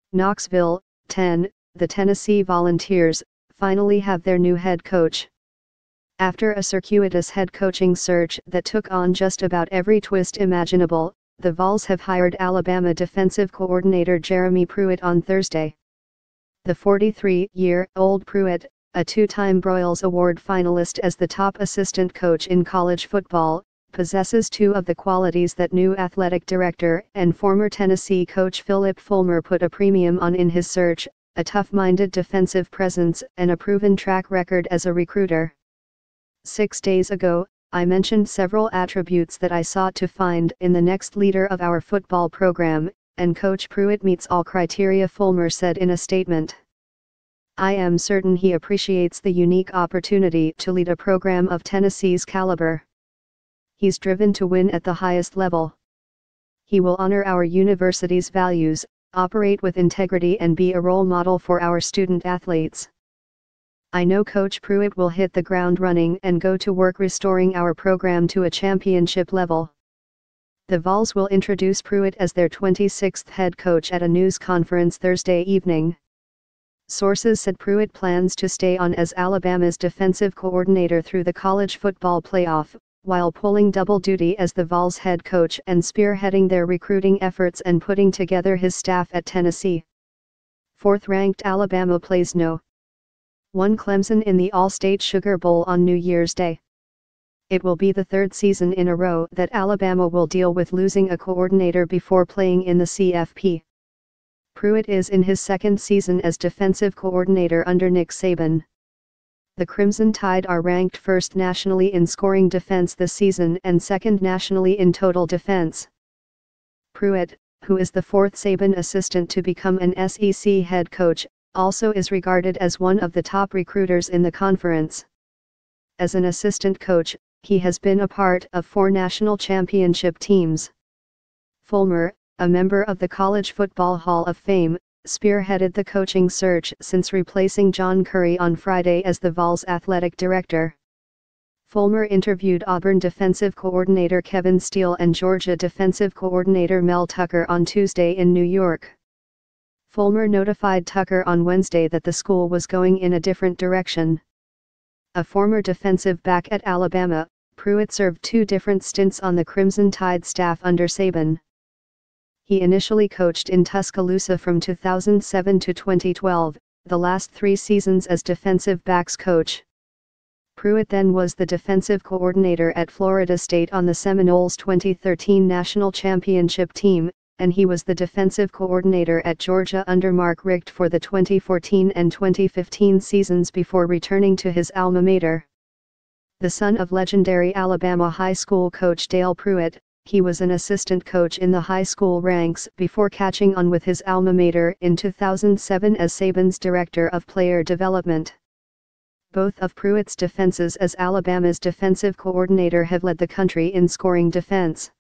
Knoxville, 10, the Tennessee Volunteers, finally have their new head coach. After a circuitous head coaching search that took on just about every twist imaginable, the Vols have hired Alabama defensive coordinator Jeremy Pruitt on Thursday. The 43-year-old Pruitt, a two-time Broyles Award finalist as the top assistant coach in college football, possesses two of the qualities that new athletic director and former Tennessee coach Philip Fulmer put a premium on in his search: a tough-minded defensive presence and a proven track record as a recruiter. 6 days ago, I mentioned several attributes that I sought to find in the next leader of our football program, and Coach Pruitt meets all criteria, Fulmer said in a statement. I am certain he appreciates the unique opportunity to lead a program of Tennessee's caliber. He's driven to win at the highest level. He will honor our university's values, operate with integrity, and be a role model for our student athletes. I know Coach Pruitt will hit the ground running and go to work restoring our program to a championship level. The Vols will introduce Pruitt as their 26th head coach at a news conference Thursday evening. Sources said Pruitt plans to stay on as Alabama's defensive coordinator through the college football playoff, while pulling double duty as the Vols head coach and spearheading their recruiting efforts and putting together his staff at Tennessee. Fourth-ranked Alabama plays No. 1 Clemson in the All-State Sugar Bowl on New Year's Day. It will be the third season in a row that Alabama will deal with losing a coordinator before playing in the CFP. Pruitt is in his second season as defensive coordinator under Nick Saban. The Crimson Tide are ranked first nationally in scoring defense this season and second nationally in total defense. Pruitt, who is the fourth Saban assistant to become an SEC head coach, also is regarded as one of the top recruiters in the conference. As an assistant coach, he has been a part of 4 national championship teams. Fulmer, a member of the College Football Hall of Fame, spearheaded the coaching search since replacing John Currie on Friday as the Vols athletic director. Fulmer interviewed Auburn defensive coordinator Kevin Steele and Georgia defensive coordinator Mel Tucker on Tuesday in New York. Fulmer notified Tucker on Wednesday that the school was going in a different direction. A former defensive back at Alabama, Pruitt served 2 different stints on the Crimson Tide staff under Saban. He initially coached in Tuscaloosa from 2007 to 2012, the last 3 seasons as defensive backs coach. Pruitt then was the defensive coordinator at Florida State on the Seminoles' 2013 national championship team, and he was the defensive coordinator at Georgia under Mark Richt for the 2014 and 2015 seasons before returning to his alma mater. The son of legendary Alabama high school coach Dale Pruitt, he was an assistant coach in the high school ranks before catching on with his alma mater in 2007 as Saban's director of player development. Both of Pruitt's defenses as Alabama's defensive coordinator have led the country in scoring defense.